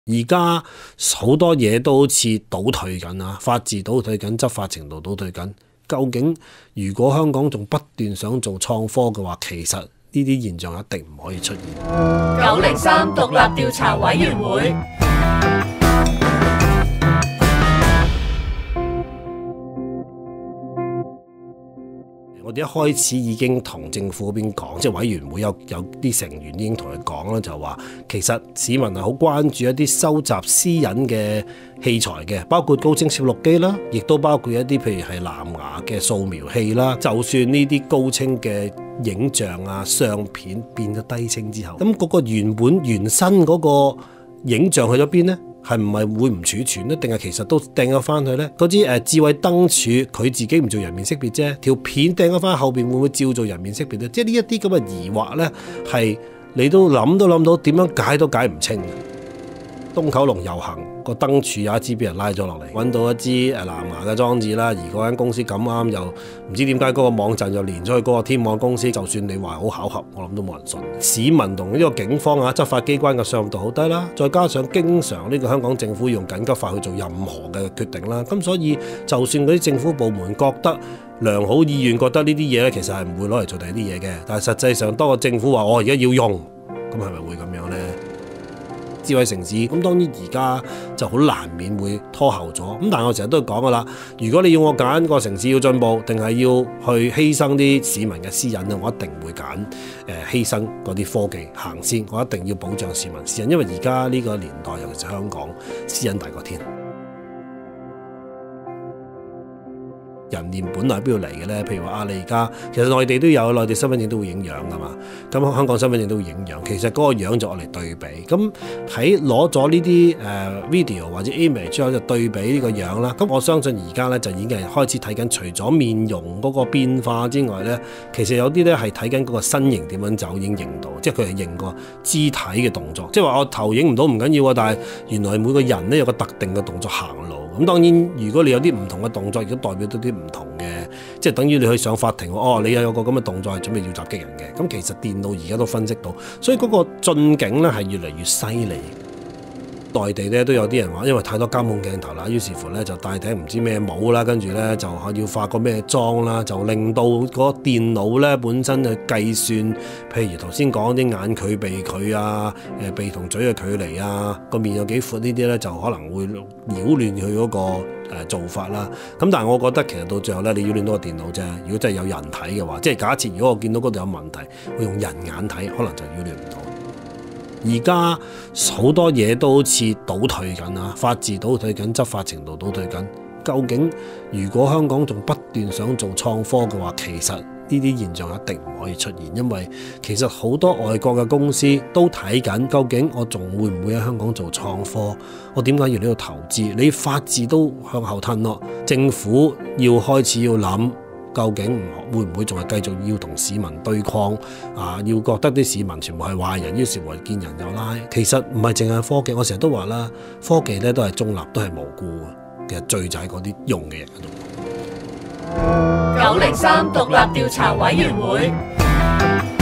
而家好多嘢都好似倒退緊啊，法治倒退緊，執法程度倒退緊。究竟如果香港仲不斷想做創科嘅話，其實呢啲現象一定唔可以出現。 903獨立調查委員會。 我哋一開始已經同政府嗰邊講，即係委員會有啲成員已經同佢講啦，就話其實市民係好關注一啲收集私隱嘅器材嘅，包括高清攝錄機啦，亦都包括一啲譬如係藍牙嘅掃描器啦。就算呢啲高清嘅影像啊、相片變咗低清之後，咁嗰個原生嗰個影像去咗邊呢？係唔係會唔儲存呢？定係其實都掟咗翻去呢？嗰支智慧燈柱佢自己唔做人面識別啫，條片掟咗翻後邊會唔會照做人面識別呢？即係呢一啲咁嘅疑惑呢，係你都諗到點樣解都解唔清。東九龍遊行個燈柱有一支俾人拉咗落嚟，揾到一支藍牙嘅裝置啦，而嗰間公司咁啱又唔知點解嗰個網站又連咗去嗰個天網公司，就算你話好巧合，我諗都冇人信。市民同呢個警方執法機關嘅信任度好低啦，再加上經常呢個香港政府用緊急法去做任何嘅決定啦，咁所以就算嗰啲政府部門覺得良好意願，覺得呢啲嘢咧其實係唔會攞嚟做第二啲嘢嘅，但係實際上當個政府話我而家要用，咁係咪會咁樣呢？智慧城市咁當然而家就好難免會拖後咗，咁但係我成日都講噶啦，如果你要我揀個城市要進步，定係要去犧牲啲市民嘅私隱咧，我一定會揀犧牲嗰啲科技行先，我一定要保障市民私隱，因為而家呢個年代尤其是香港私隱大過天。人臉本來喺邊度嚟嘅呢？譬如話你而家其實內地都有，內地身份證都會影樣噶嘛，咁香港身份證都會影樣，其實嗰個樣就攞嚟對比。咁喺攞咗呢啲video 或者 image 之後就對比呢個樣啦。咁我相信而家呢，就已經係開始睇緊，除咗面容嗰個變化之外呢，其實有啲呢係睇緊嗰個身形點樣走已經認到，即係佢係認個肢體嘅動作。即係話我頭影唔到唔緊要啊，但係原來每個人呢有個特定嘅動作行路。咁當然，如果你有啲唔同嘅動作，亦都代表到啲唔同嘅，即係等於你去上法庭，你又有個咁嘅動作係準備要襲擊人嘅。咁其實電腦而家都分析到，所以嗰個進境咧係越嚟越犀利。內地咧都有啲人話，因為太多監控鏡頭啦，於是乎咧就戴頂唔知咩帽啦，跟住咧就要化個咩妝啦，就令到嗰個電腦咧本身去計算，譬如頭先講啲眼距鼻距啊，鼻同嘴嘅距離啊，個面有幾闊呢啲咧就可能會擾亂佢嗰個做法啦。咁但係我覺得其實到最後咧，你擾亂到個電腦啫。如果真係有人睇嘅話，即係假設如果我見到嗰度有問題，我用人眼睇，可能就擾亂唔到。而家好多嘢都好似倒退緊啊，法治倒退緊，執法程度倒退緊。究竟如果香港仲不斷想做創科嘅話，其實呢啲現象一定唔可以出現，因為其實好多外國嘅公司都睇緊，究竟我仲會唔會喺香港做創科？我點解要呢度投資？你法治都向後褪咯，政府要開始要諗。究竟會唔會仲係繼續要同市民對抗啊？要覺得啲市民全部係壞人，於是乎見人就拉。其實唔係淨係科技，我成日都話啦，科技咧都係中立，都係無辜嘅。其實罪就係嗰啲用嘅人喺度。 903獨立調查委員會。